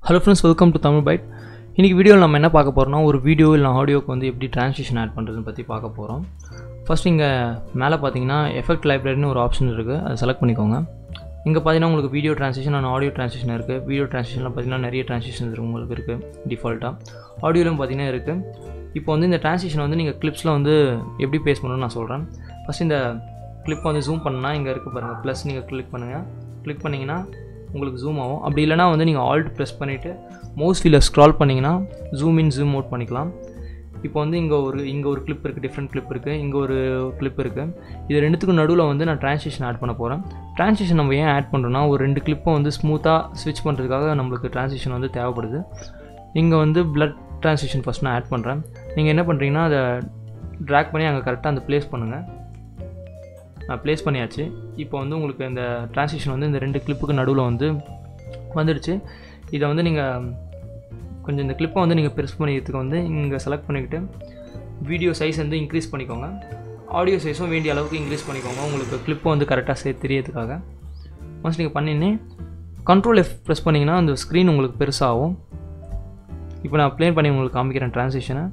Hello friends, welcome to Tamil Byte. இன்னைக்கு வீடியோவில் நம்ம என்ன பார்க்க போறோம்னா ஒரு வீடியோ இல்ல ஆடியோக்கு வந்து எப்படி ட்ரான்சிஷன் ஆட் பண்றதுன்னு பத்தி பார்க்க போறோம். ஃபர்ஸ்ட் இங்க மேலே பாத்தீங்கன்னா எஃபெக்ட் லைப்ரரின்னு ஒரு ஆப்ஷன் இருக்கு. அதை செலக்ட் பண்ணிக்கோங்க. இங்க பாத்தீங்கன்னா உங்களுக்கு video transition and audio transition இருக்கு. வீடியோ ட்ரான்சிஷன்ல பாத்தீங்கன்னா நிறைய ட்ரான்சிஷன்ஸ் உங்களுக்கு இருக்கு டிஃபால்ட்டா. ஆடியோலயும் பாத்தீங்கன்னா இருக்கு. இப்போ வந்து இந்த ட்ரான்சிஷன் வந்து நீங்க கிளிப்ஸ்ல வந்து எப்படி பேஸ்ட் பண்ணனும்னு நான் சொல்றேன். ஃபர்ஸ்ட் இந்த கிளிப் வந்து ஜூம் பண்ணா இங்க இருக்கு பாருங்க. ப்ளஸ் நீங்க கிளிக் பண்ணுங்க. கிளிக் பண்ணீங்கன்னா உங்களுக்கு ஜூம் ஆகும். அப்படி இல்லனா வந்து நீங்க ஆல்ட் பிரஸ் பண்ணிட்டு மவுஸ் வீல ஸ்க்ரால் பண்ணீங்கன்னா ஜூம் இன் ஜூம் அவுட் பண்ணிக்கலாம். இப்போ வந்து இங்க ஒரு கிளிப் இருக்கு, டிஃபரண்ட் கிளிப் இருக்கு, இங்க ஒரு கிளிப் இருக்கு. இது ரெண்டுத்துக்கு நடுவுல வந்து நான் ட்ரான்சிஷன் ஆட் பண்ண போறேன். ட்ரான்சிஷன் நம்ம ஏன் ஆட் பண்றோம்னா ஒரு ரெண்டு கிளிப்பை வந்து ஸ்மூத்தா ஸ்விட்ச் பண்றதுக்காக நமக்கு ட்ரான்சிஷன் வந்து தேவைப்படுது. இங்க வந்து பிளட் ட்ரான்சிஷன் ஃபர்ஸ்ட் நான் ஆட் பண்றேன். நீங்க என்ன பண்றீங்கன்னா அதை ட்ராக் பண்ணி அங்க கரெக்ட்டா அந்த ப்ளேஸ் பண்ணுங்க. நான் ப்ளேஸ் பண்ணியாச்சு. இப்போ வந்து உங்களுக்கு இந்த ட்ரான்சிஷன் வந்து இந்த ரெண்டு கிளிப்புக்கு நடுவுல வந்து வந்துடுச்சு. இதை வந்து நீங்கள் கொஞ்சம் இந்த கிளிப்பை வந்து நீங்கள் பெருசு பண்ணிக்கிறதுக்கு வந்து இங்கே செலக்ட் பண்ணிக்கிட்டு வீடியோ சைஸ் வந்து இன்க்ரீஸ் பண்ணிக்கோங்க. ஆடியோ சைஸும் வேண்டிய அளவுக்கு இன்க்ரீஸ் பண்ணிக்கோங்க. உங்களுக்கு கிளிப்பை வந்து கரெக்டாக தெரியறதுக்காக. ஒன்ஸ் நீங்கள் பண்ணினே Ctrl F ப்ரெஸ் பண்ணிங்கன்னா அந்த ஸ்க்ரீன் உங்களுக்கு பெருசாகும். இப்போ நான் ப்ளே பண்ணி உங்களுக்கு காமிக்கிறேன் ட்ரான்சிஷனை.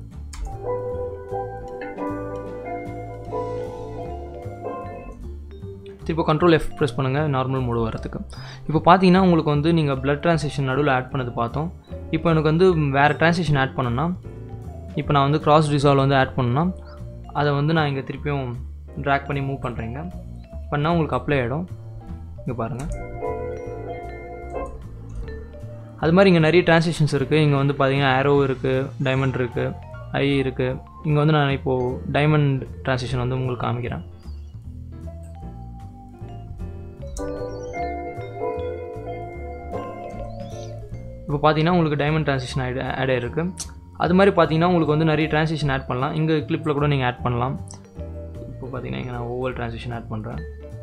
இப்போ Ctrl F ப்ரெஸ் பண்ணுங்கள் நார்மல் மோடு வரதுக்கு. இப்போ பார்த்தீங்கன்னா உங்களுக்கு வந்து நீங்கள் பிளட் ட்ரான்சிஷன் நடுவில் ஆட் பண்ணது பார்த்தோம். இப்போ எனக்கு வந்து வேறு ட்ரான்சிஷன் ஆட் பண்ணணும்னா இப்போ நான் வந்து கிராஸ் டிசால்வ் வந்து ஆட் பண்ணணும்னா அதை வந்து நான் இங்கே திருப்பியும் ட்ராக் பண்ணி மூவ் பண்ணுறேங்க. பண்ணால் உங்களுக்கு அப்ளை ஆகிடும். இங்கே பாருங்கள். அது மாதிரி இங்கே நிறைய ட்ரான்சிஷன்ஸ் இருக்குது. இங்கே வந்து பார்த்தீங்கன்னா ஆரோ இருக்குது, டைமண்ட் இருக்குது, ஐ இருக்குது. இங்கே வந்து நான் இப்போது டைமண்ட் ட்ரான்சிஷன் வந்து உங்களுக்கு காமிக்கிறேன். இப்போ பார்த்தீங்கன்னா உங்களுக்கு டைமண்ட் ட்ரான்சிஷன் ஆட் ஆகிருக்கு. அது மாதிரி பார்த்தீங்கன்னா உங்களுக்கு வந்து நிறைய ட்ரான்சிஷன் ஆட் பண்ணலாம். இங்கே கிளிப்பில் கூட நீங்கள் ஆட் பண்ணலாம். இப்போ பார்த்தீங்கன்னா இங்கே நான் ஓவல் ட்ரான்சிஷன் ஆட் பண்ணுறேன்.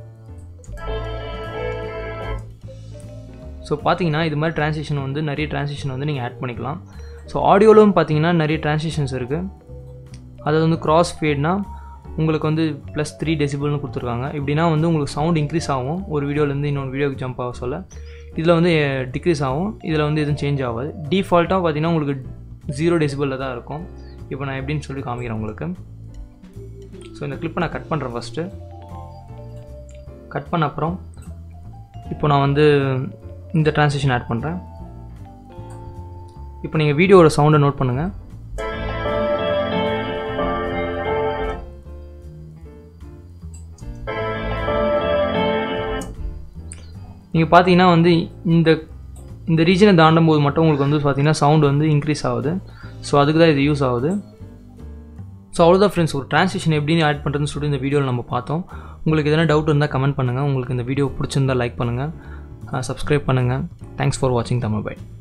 ஸோ பார்த்தீங்கன்னா இது மாதிரி ட்ரான்சிஷன் வந்து நிறைய ட்ரான்சிஷன் வந்து நீங்கள் ஆட் பண்ணிக்கலாம். ஸோ ஆடியோவிலும் பார்த்தீங்கன்னா நிறைய ட்ரான்சிஷன்ஸ் இருக்குது. அதாவது வந்து கிராஸ் ஃபேட்னா உங்களுக்கு வந்து +3 டெசிபிள்னு கொடுத்துருக்காங்க. இப்படின்னா வந்து உங்களுக்கு சவுண்ட் இன்க்ரீஸ் ஆகும் ஒரு வீடியோலேருந்து இன்னொரு வீடியோக்கு ஜம்ப் ஆக சொல்ல. இதில் வந்து டிக்ரீஸ் ஆகும். இதில் வந்து எதுவும் சேஞ்ச் ஆகாது. டிஃபால்ட்டாக பார்த்தீங்கன்னா உங்களுக்கு 0 டெசிபிளில் தான் இருக்கும். இப்போ நான் எப்படின்னு சொல்லி காமிக்கிறேன் உங்களுக்கு. ஸோ இந்த கிளிப்பை நான் கட் பண்ணுறேன். ஃபஸ்ட்டு கட் பண்ண அப்புறம் இப்போ நான் வந்து இந்த ட்ரான்சிஷன் ஆட் பண்ணுறேன். இப்போ நீங்கள் வீடியோவோட சவுண்டை நோட் பண்ணுங்கள். நீங்கள் பார்த்தீங்கன்னா வந்து இந்த ரீஜனை தாண்டும் போது மட்டும் உங்களுக்கு வந்து பார்த்தீங்கன்னா சவுண்ட் வந்து இன்க்ரீஸ் ஆகுது. ஸோ அதுக்கு தான் இது யூஸ் ஆகுது. ஸோ அவ்வளோதான் ஃப்ரெண்ட்ஸ், ஒரு ட்ரான்சிஷன் எப்படின்னு ஆட் பண்ணுறதுன்னு சொல்லிட்டு இந்த வீடியோவில் நம்ம பார்த்தோம். உங்களுக்கு எதனா டவுட் இருந்தால் கமெண்ட் பண்ணுங்கள். உங்களுக்கு இந்த வீடியோ பிடிச்சிருந்தால் லைக் பண்ணுங்கள், சப்ஸ்கிரைப் பண்ணுங்கள். தேங்க்ஸ் ஃபார் வாட்சிங் தமிழ் பைட்.